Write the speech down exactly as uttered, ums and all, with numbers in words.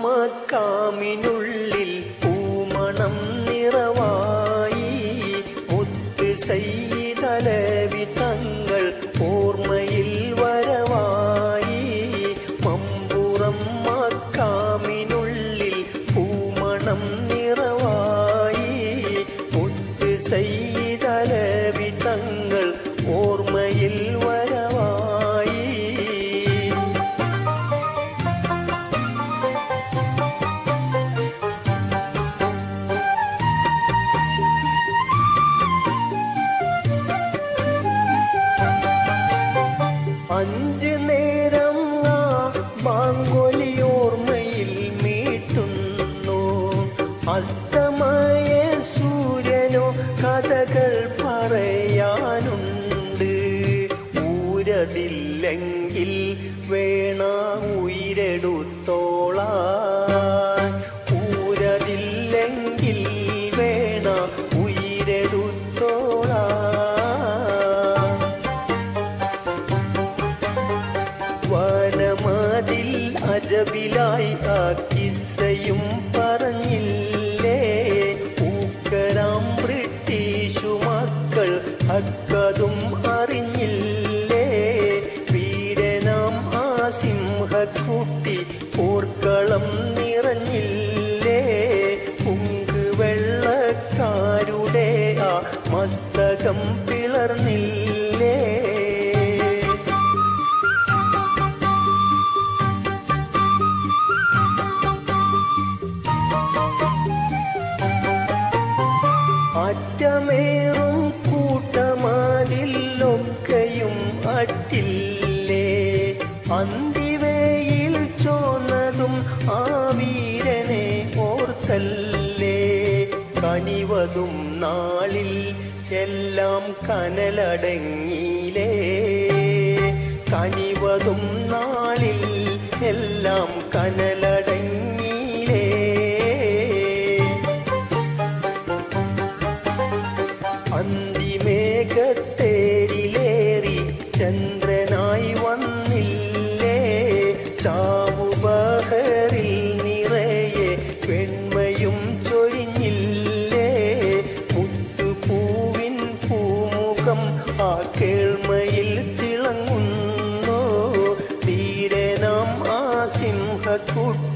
മക്കാമിനുള്ളിൽ പൂമണം നിറവായി മുത്ത് സയ്യിദലവി തങ്ങൾ ഓർമ്മയിൽ വരവായി. മമ്പുറം മക്കാമിനുള്ളിൽ പൂമണം നിറവായി മുത്ത് സയ്യിദലവി തങ്ങൾ ഓർമ്മയിൽ വരവായി. അഞ്ച് നേരം ആ ബാങ്കൊലി ഓർമ്മയിൽ മീട്ടുന്നു. അസ്തമയ സൂര്യനോ കഥകൾ പറയാനുണ്ട്. ഊരതില്ലെങ്കിൽ വേണ ഉയരെടുത്തോളാൻ, ഊരതില്ലെങ്കിൽ വേണ ഉയരെടുത്തോളാൻ. വനമതിൽ അജബിലായി ആ കിസ്സയും പറഞ്ഞില്ലേ. പൂക്കരാം ബ്രിട്ടീഷു മക്കൾ അക്കതും അറിഞ്ഞില്ലേ. വീരനാം ആ സിംഹക്കുട്ടി പോർക്കളം നിറഞ്ഞില്ലേ. പുങ്കുവെള്ളക്കാരുടെ ആ മസ്തകം പിളർന്നില്ലേ. അറ്റമേറും കൂട്ടമാതിലൊക്കെയും അറ്റില്ലേ. അന്തിവേയിൽ ചോന്നതും ആ വീരനെ ഓർത്തല്ലേ. കനിവതും നാളിൽ എല്ലാം കനലടങ്ങിയിലേ. കനിവതും നാളിൽ എല്ലാം കനലടങ്ങിയിലേ. അന്തിമേഘത്തേരിലേറി ചന്ദ്രനായി വന്നില്ലേ. ചാവുബഹറിൽ നിറയെ പെൺമയും ചൊരിഞ്ഞില്ലേ. മുത്തുപൂവിൻ പൂമുഖം ആ കേൾമയിൽ തിളങ്ങുന്നു. ധീരനാം ആ സിംഹക്കുട്ടി